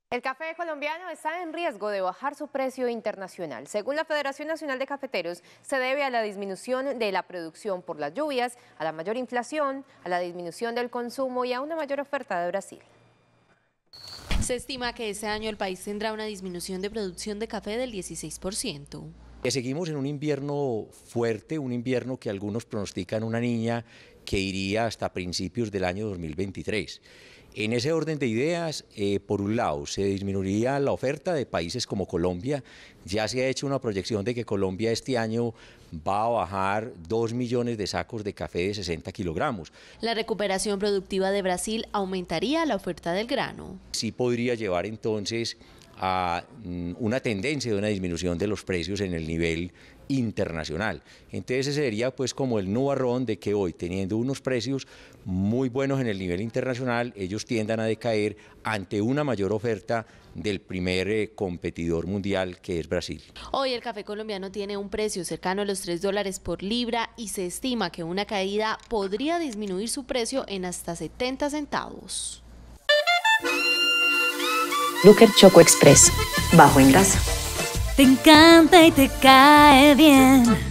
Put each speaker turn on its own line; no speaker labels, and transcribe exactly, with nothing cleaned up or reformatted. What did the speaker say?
El café colombiano está en riesgo de bajar su precio internacional. Según la Federación Nacional de Cafeteros, se debe a la disminución de la producción por las lluvias, a la mayor inflación, a la disminución del consumo y a una mayor oferta de Brasil.
Se estima que este año el país tendrá una disminución de producción de café del dieciséis por ciento.
Seguimos en un invierno fuerte, un invierno que algunos pronostican una niña que iría hasta principios del año dos mil veintitrés. En ese orden de ideas, eh, por un lado, se disminuiría la oferta de países como Colombia. Ya se ha hecho una proyección de que Colombia este año va a bajar dos millones de sacos de café de sesenta kilogramos.
La recuperación productiva de Brasil aumentaría la oferta del grano.
Sí podría llevar entonces a una tendencia de una disminución de los precios en el nivel internacional. Entonces ese sería pues como el nubarrón de que hoy, teniendo unos precios muy buenos en el nivel internacional, ellos tiendan a decaer ante una mayor oferta del primer eh, competidor mundial, que es Brasil.
Hoy el café colombiano tiene un precio cercano a los tres dólares por libra y se estima que una caída podría disminuir su precio en hasta setenta centavos.
Lúker Choco Express, bajo en grasa.
Te encanta y te cae bien.